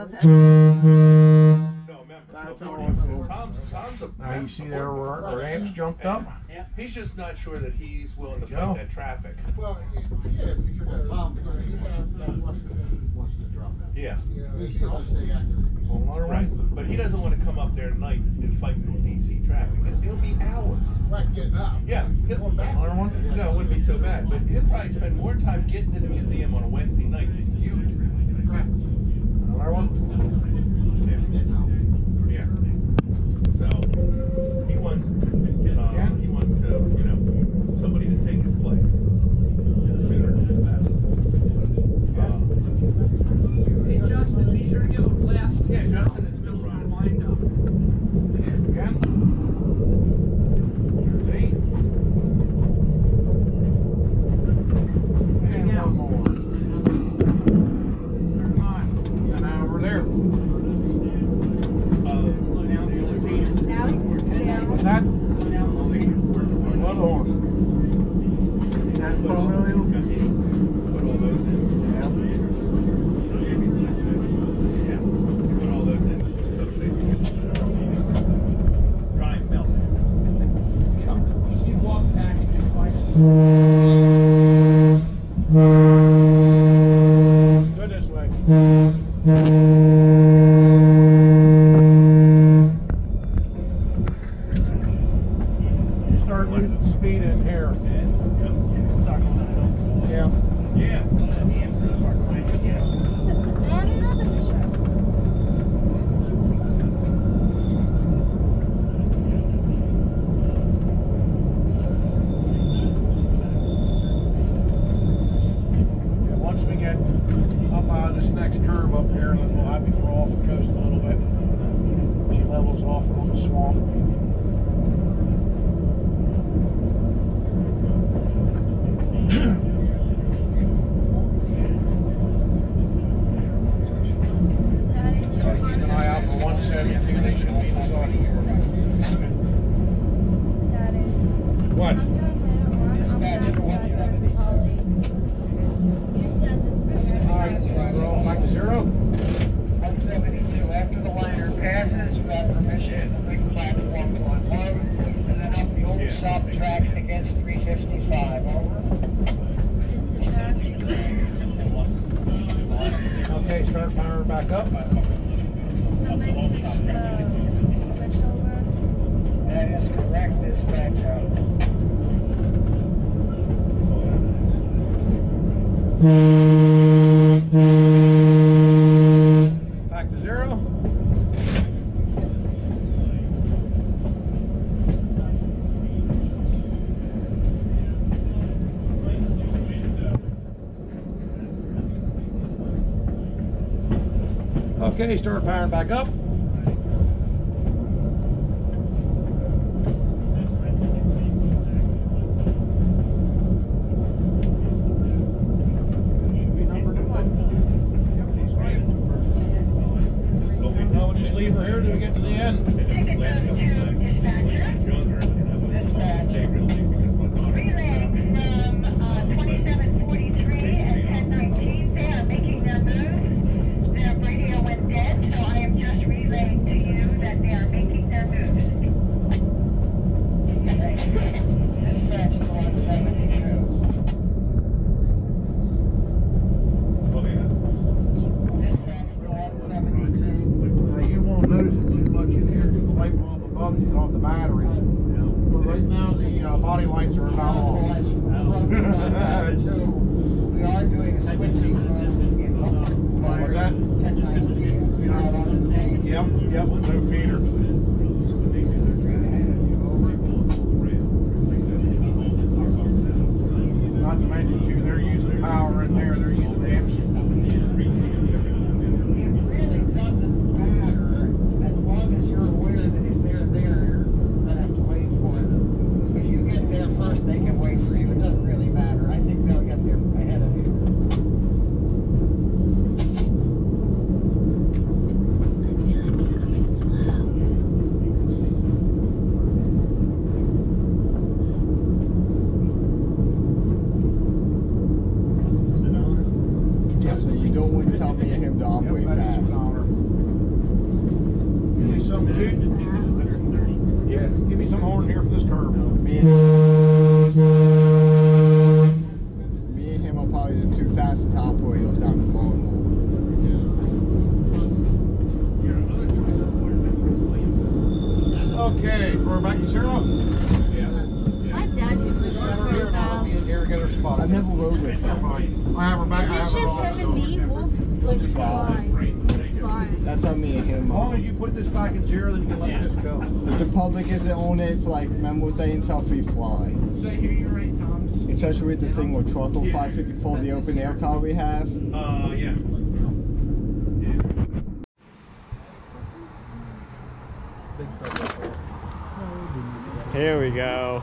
No, remember. That's all. Tom's a. Now you see there where our amps jumped up? He's just not sure that he's willing to fight that traffic. Well, yeah, because Tom, wants to drop out. Yeah. He's still stay active. Right. But he doesn't want to come up there tonight and fight with DC traffic. It'll be hours. Right, getting up. Yeah. Going back. No, it wouldn't be so bad. But he'll probably spend more time getting to the museum on a Wednesday night than you do. Right. Another one? Yeah. So he wants to, somebody to take his place. The sooner the better. Hey Justin, be sure to give a blast. Yeah, Justin has been running. Wind up. Again? There's 8. And one more. There's 9. And now we're there. Now he sits down. What's that? What horn? That's Romeo? Put all those in. Yeah. Yeah. Put all those in. Dry melt. You walk back and just find Go this way. You start losing speed in here. Yeah. Yeah. Add another picture. Yeah, once we get up out of this next curve up here, then we'll have you throw off the coast a little bit. She levels off on the swamp. Daddy, Gotta keep an eye out for 172. They should be beside you. Daddy. What? I'm done later on. I'm back with Holly. You send this picture. Alright, throw off back to 0. 172, after the liner passes, you have permission to bring platform to unload, and then up the old stop tracks against 355, over. It's the track. Okay, start powering back up. Somebody switch over. That is correct, dispatch out. Back to 0. Okay, start powering back up. Now we'll just leave her here till we get to the end. Relay from 2743 and 1019, they are making their move. Their radio went dead, so I am just relaying to you that they are making their moves. Dispatch to 172. You won't notice it too much in here because the light bulb above is off the batteries. But right now the body lights are about off. We are doing a switching run. What's that? Yep, no feeder. Not to mention too, they're using power in there, they're using amps. It really doesn't matter as long as you're aware that if they're there, you're gonna have to wait for them. If you get there first, they can wait for you. It doesn't really matter. I think they'll get there ahead of you. Yep. tell me and him to operate Yep, that's his fast. power. Give me some, dude. Yeah, give me some horn here for this curve. Me and him are probably the two fastest operators out in the Baltimore. Okay, so we're back to zero. My dad usually This goes center very here, now let me in fast. here and get her spotted. I've never rode with him. Fine. I have her back. I If have it's her just on. him and me, we'll like fly. It's fine. That's how me and him As long are. as you put this back at zero, then you can let this go. If the public isn't on it, like Memo saying, until we fly. So here you're right, Tom's. Especially with the single throttle 554, the open air car we have. Yeah. Here we go.